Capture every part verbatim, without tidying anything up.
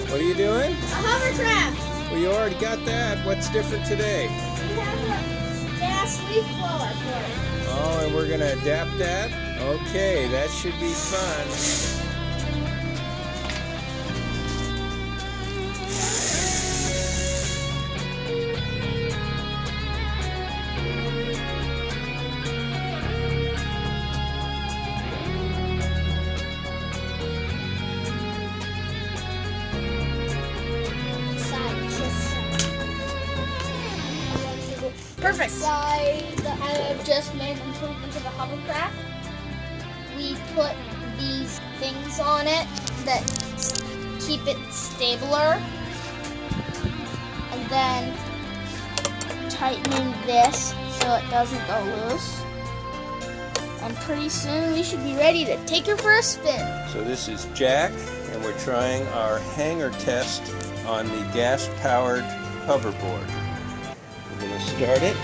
What are you doing? A hovercraft. Well, you already got that. What's different today? We have a gas leaf blower for it. Oh, and we're going to adapt that? Okay, that should be fun. Perfect. Inside the, I've just made improvements to the hovercraft. We put these things on it that keep it stabler, and then tightening this so it doesn't go loose. And pretty soon we should be ready to take her for a spin. So this is Jack, and we're trying our hanger test on the gas-powered hoverboard. We're going to start it.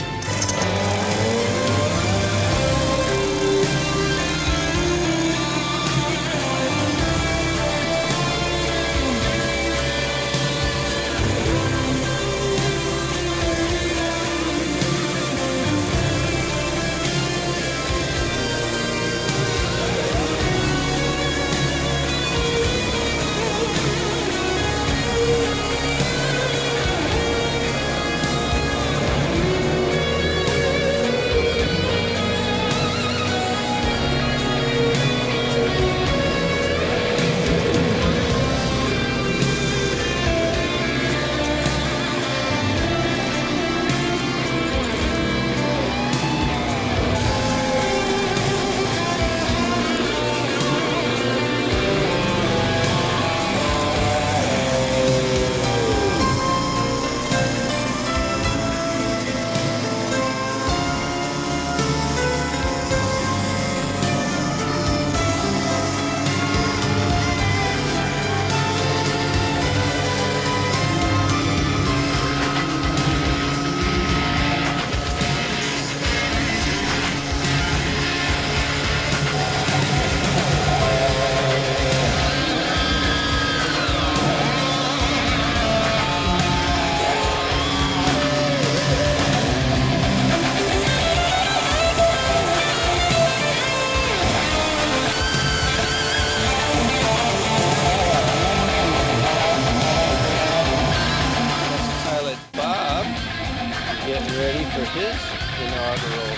Getting ready for his inaugural.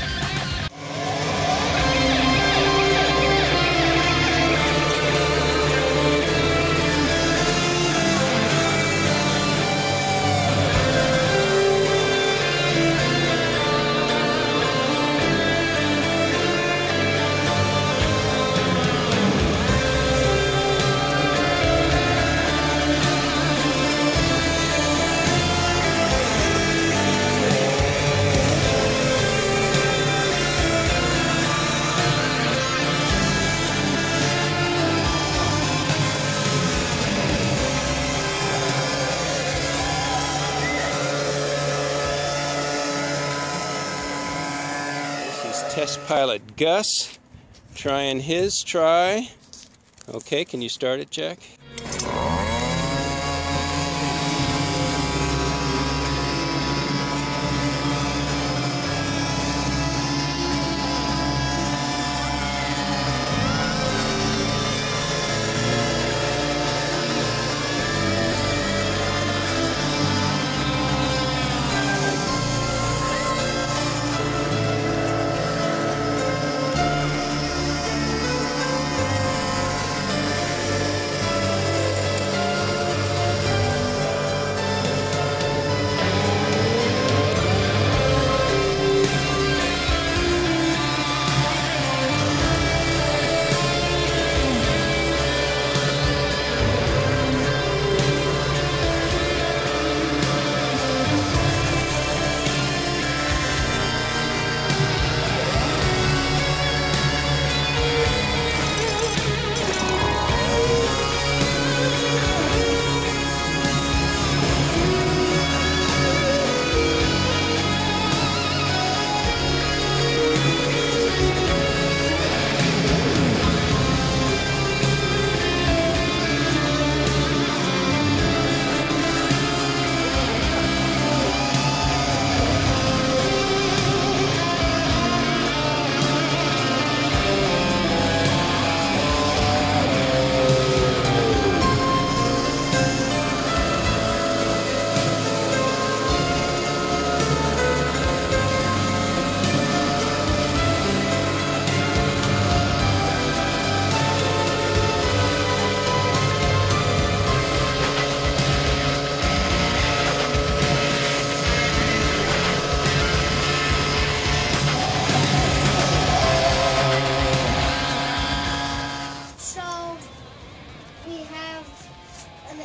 Test pilot Gus trying his try. Okay, can you start it, Jack?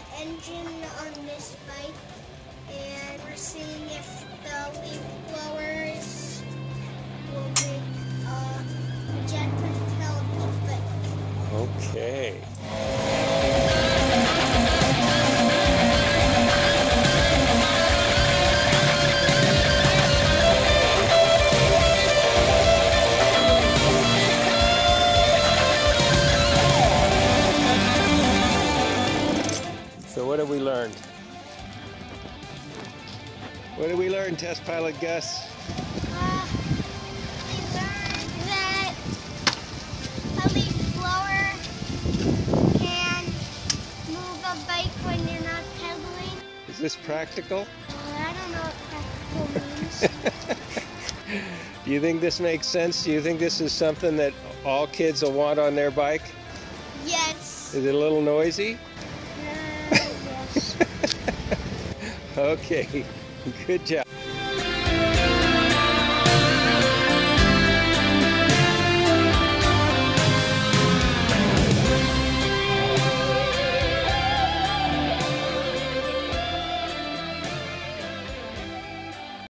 engine on this bike, and we're seeing if the leaf blowers will make uh, a jet propelled bike. Okay. So what have we learned? What did we learn, Test Pilot Gus? Uh, we learned that a leaf blower can move a bike when you're not pedaling. Is this practical? Uh, I don't know what practical means. Do you think this makes sense? Do you think this is something that all kids will want on their bike? Yes. Is it a little noisy? Uh, yes. Okay, good job.